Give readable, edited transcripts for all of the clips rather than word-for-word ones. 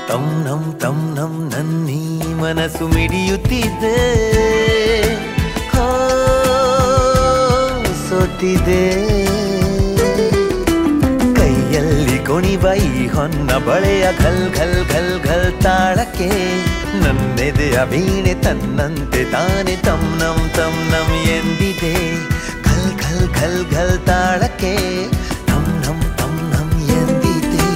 ತಂ ನಂ ನನ್ನೀ ಮನಸ್ಸು ಮಿಡಿಯುತ್ತಿದೆ, ಸೋತಿದೆ. ಕೈಯಲ್ಲಿ ಕುಣಿಬೈ ಹೊನ್ನ ಬಳೆಯ ಘಲ್ ಘಲ್ ಘಲ್ ಘಲ್ ತಾಳಕ್ಕೆ ನನ್ನೆದೆಯ ವೀಣೆ ತನ್ನಂತೆ ತಾನೆ ತಂ ನಂ ಎಂದಿದೆ. ಘಲ್ ಘಲ್ ಘಲ್ ಘಲ್ ತಾಳಕ್ಕೆ ತಂ ನಂ ಎಂದಿದೆ.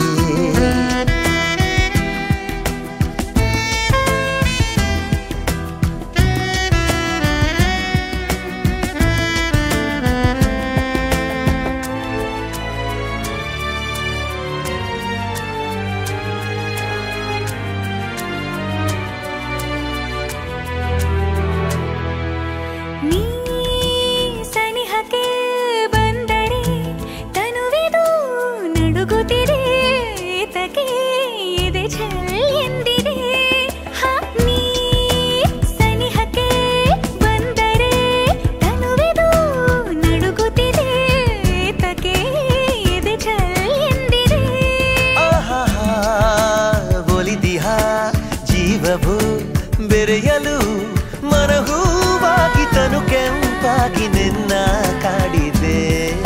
ಬೆರೆಯಲು ಮನಹೂವಾಗಿ ತನು ಕೆಂಪಾಗಿ ನಿನ್ನ ಕಾಡಿದೆ.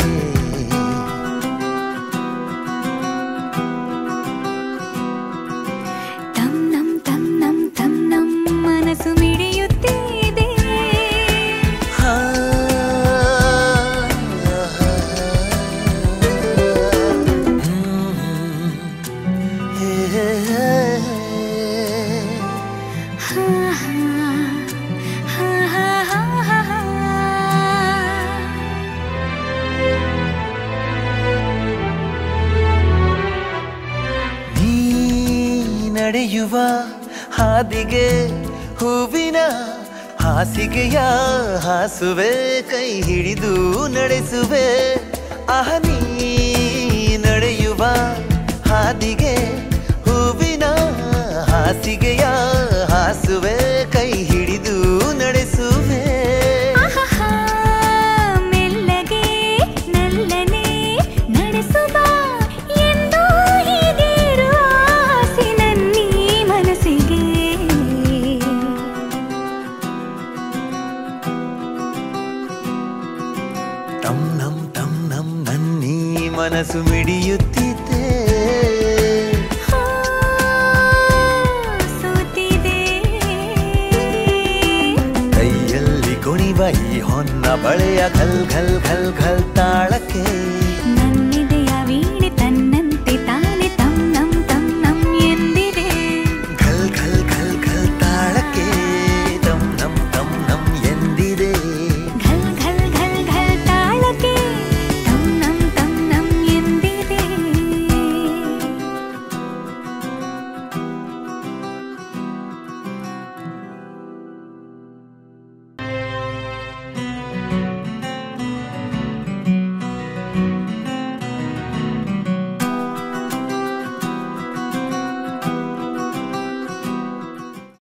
ತಂ ನಂ ಮನಸ್ಸು ಮಿಡಿಯುತ್ತಿದೆ. ನಡೆಯುವ ಹಾದಿಗೆ ಹೂವಿನ ಹಾಸಿಗೆಯ ಹಾಸುವೆ, ಕೈ ಹಿಡಿದು ನಡೆಸುವೆ. ನೀ ನಡೆಯುವ ಹಾದಿಗೆ ಹೂವಿನ ಹಾಸಿಗೆಯ ಹಾಸುವೆ, ಕೈ ಹಿಡಿದು ನಡೆಸುವೆ. ಮೆಲ್ಲಗೆ ನಲ್ಲನೆ ನಡೆಸುವ ಎಂದು ಹೀಗಿರುವ ಆಸೆ ನನ್ನೀ ಮನಸ್ಸಿಗೆ. ತಂ ನಂ ನನ್ನೀ ಮನಸ್ಸು ಮಿಡಿಯುತ್ತಿದೆ, ಸೋತಿದೆ. ಕೈಯಲ್ಲಿ ಕುಣಿವ ಈ ಹೊನ್ನ ಬಳೆಯ ಘಲ್ ಘಲ್ ಘಲ್ ಘಲ್ ತಾಳಕ್ಕೆ